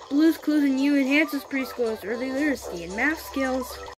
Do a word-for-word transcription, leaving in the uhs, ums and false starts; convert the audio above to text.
Blue's Clues and You enhances preschoolers' early literacy and math skills.